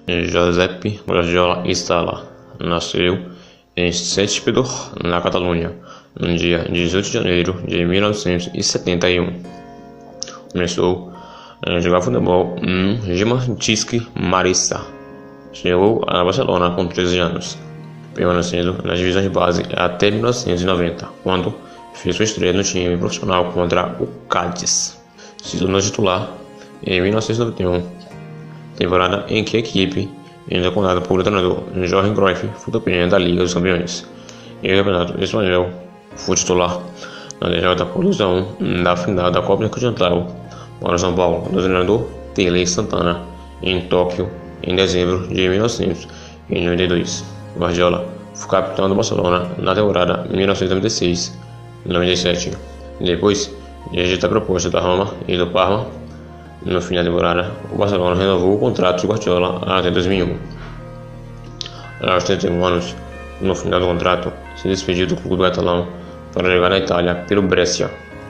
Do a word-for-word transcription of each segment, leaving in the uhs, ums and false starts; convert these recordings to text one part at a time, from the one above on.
Josep Guardiola Instala nasceu em Sestpedor, na Catalunha, no dia dezoito de janeiro de mil novecentos e setenta e um. Começou a jogar futebol no Gimantisque Marissa. Chegou a Barcelona com treze anos, permanecendo nas divisões de base até mil novecentos e noventa, quando fez sua estreia no time profissional contra o Cádiz. Se tornou titular em mil novecentos e noventa e um, temporada em que a equipe, ainda comandada pelo treinador Johan Cruyff, foi campeã da Liga dos Campeões. E o Campeonato Espanhol foi titular na derrota por dois a um da final da Copa Continental para o São Paulo, do treinador Tele Santana, em Tóquio, em dezembro de mil novecentos e noventa e dois. Guardiola foi capitão do Barcelona na temporada mil novecentos e noventa e seis a noventa e sete. Depois de rejeitar a proposta da Roma e do Parma, no fim da temporada, o Barcelona renovou o contrato de Guardiola até dois mil e um. Aos trinta e um anos, no final do contrato, se despediu do clube catalão para jogar na Itália pelo Brescia.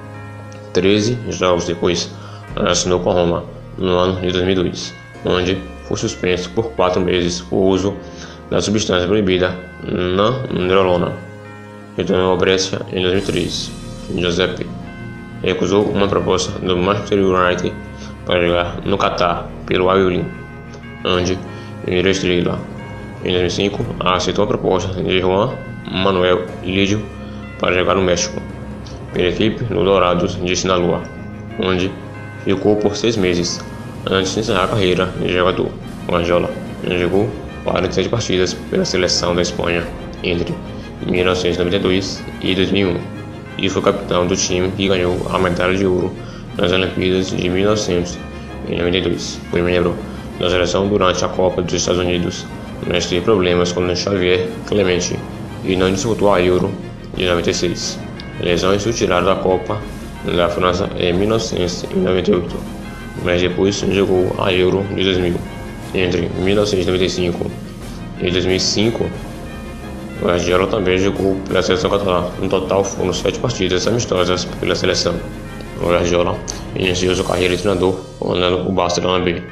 treze jogos depois, assinou com a Roma no ano de dois mil e dois, onde foi suspenso por quatro meses por uso da substância proibida na nandrolona. Retornou ao Brescia em dois mil e três. Giuseppe recusou uma proposta do Manchester United para jogar no Catar pelo Al-Hilal, onde virou estrela. Em dois mil e cinco, aceitou a proposta de Juan Manuel Lídio para jogar no México, pela equipe do Dorados de Sinaloa, onde ficou por seis meses antes de encerrar a carreira de jogador. Guardiola jogou quarenta e sete partidas pela seleção da Espanha entre mil novecentos e noventa e dois e dois mil e um, e foi capitão do time que ganhou a medalha de ouro nas Olimpíadas de mil novecentos e noventa e dois. Foi membro da seleção durante a Copa dos Estados Unidos, mas teve problemas com Xavier Clemente e não disputou a Euro de noventa e seis. Lesões o tiraram da Copa da França em mil novecentos e noventa e oito, mas depois jogou a Euro de dois mil. Entre mil novecentos e noventa e cinco e dois mil e cinco, Guardiola também jogou pela seleção catalã. No total foram sete partidas amistosas pela seleção. Guardiola iniciou sua carreira de treinador comandando o Barcelona B.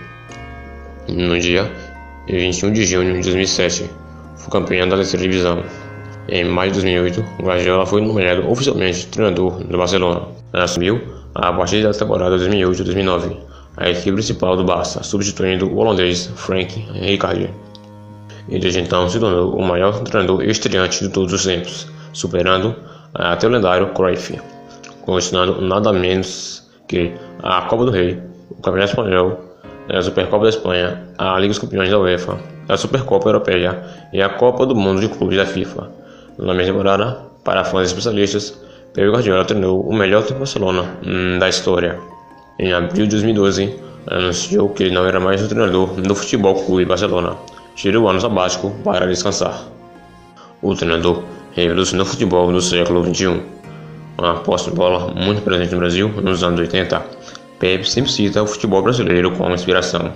No dia vinte e um de junho de dois mil e sete, foi campeão da terceira divisão. Em maio de dois mil e oito, Guardiola foi nomeado oficialmente treinador do Barcelona. Assumiu a partir da temporada dois mil e oito a dois mil e nove a equipe principal do Barça, substituindo o holandês Frank Rijkaard. E desde então se tornou o maior treinador estreante de todos os tempos, superando até o lendário Cruyff, conquistando nada menos que a Copa do Rei, o Campeonato Espanhol, a Supercopa da Espanha, a Liga dos Campeões da UEFA, a Supercopa Europeia e a Copa do Mundo de Clubes da FIFA. Na mesma temporada, para fãs especialistas, Pep Guardiola treinou o melhor do Barcelona hum, da história. Em abril de dois mil e doze, anunciou que ele não era mais o treinador do Futebol Clube Barcelona. Tirou o ano sabático para descansar. O treinador revolucionou o futebol do século vinte e um. Uma posse de bola muito presente no Brasil nos anos oitenta, Pep sempre cita o futebol brasileiro como inspiração.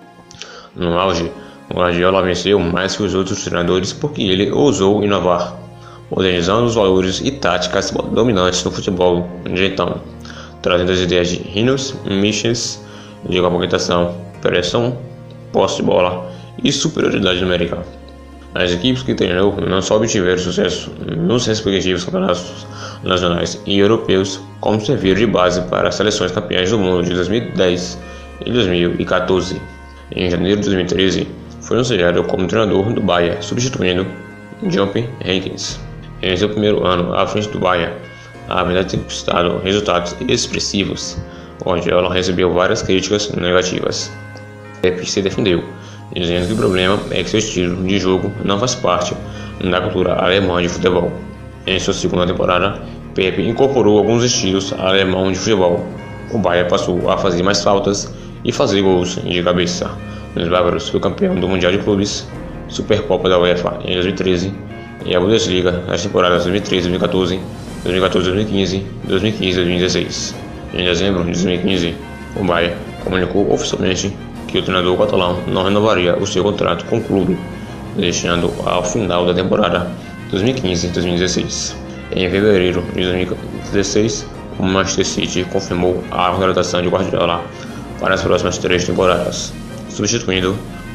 No auge, Guardiola venceu mais que os outros treinadores porque ele ousou inovar, modernizando os valores e táticas dominantes do futebol de então, trazendo as ideias de Rinos, Michels, de complementação, pressão, posse de bola e superioridade numérica. As equipes que treinou não só obtiveram sucesso nos respectivos campeonatos nacionais e europeus, como serviram de base para as seleções campeãs do mundo de dois mil e dez e dois mil e quatorze. Em janeiro de dois mil e treze, foi anunciado como treinador do Bayern, substituindo Jupp Heynckes. Em seu primeiro ano à frente do Bayern, apesar de ter conquistado resultados expressivos, Guardiola recebeu várias críticas negativas. Pep se defendeu, dizendo que o problema é que seu estilo de jogo não faz parte da cultura alemã de futebol. Em sua segunda temporada, Pep incorporou alguns estilos alemão de futebol. O Bayern passou a fazer mais faltas e fazer gols de cabeça. Os bávaros foi campeão do Mundial de Clubes, Supercopa da UEFA em dois mil e treze e a Bundesliga nas temporadas dois mil e treze a dois mil e quatorze, dois mil e quatorze a dois mil e quinze, dois mil e quinze a dois mil e dezesseis. Em dezembro de dois mil e quinze, o Bayern comunicou oficialmente que o treinador catalão não renovaria o seu contrato com o clube, deixando ao final da temporada dois mil e quinze a dois mil e dezesseis. Em fevereiro de dois mil e dezesseis, o Manchester City confirmou a contratação de Guardiola para as próximas três temporadas, substituindo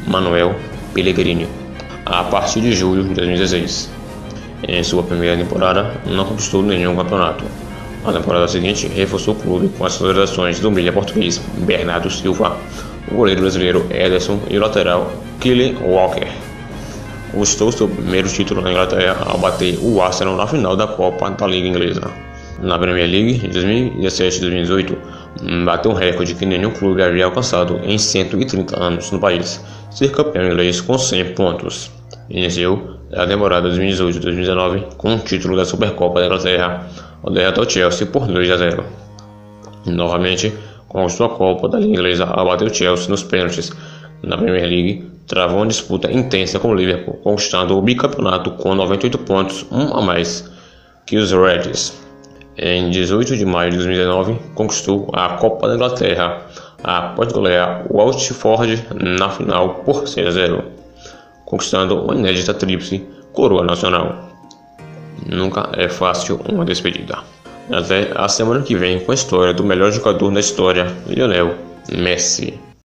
Manuel Pellegrini, a partir de julho de dois mil e dezesseis. Em sua primeira temporada, não conquistou nenhum campeonato. Na temporada seguinte, reforçou o clube com as contratações do meia português Bernardo Silva, o goleiro brasileiro Ederson e o lateral Kyle Walker. Conquistou seu primeiro título na Inglaterra ao bater o Arsenal na final da Copa da Liga Inglesa. Na Premier League, de dois mil e dezessete a dois mil e dezoito, bateu um recorde que nenhum clube havia alcançado em cento e trinta anos no país, ser campeão inglês com cem pontos. Iniciou a temporada dois mil e dezoito a dois mil e dezenove com o título da Supercopa da Inglaterra, ao derrotar o Chelsea por dois a zero. Novamente, conquistou a Copa da Liga Inglesa ao bater o Chelsea nos pênaltis. Na Premier League, travou uma disputa intensa com o Liverpool, conquistando o bicampeonato com noventa e oito pontos, um a mais que os Reds. Em dezoito de maio de dois mil e dezenove, conquistou a Copa da Inglaterra após golear o Watford na final por seis a zero, conquistando uma inédita tríplice coroa nacional. Nunca é fácil uma despedida. Até a semana que vem com a história do melhor jogador da história, Lionel Messi.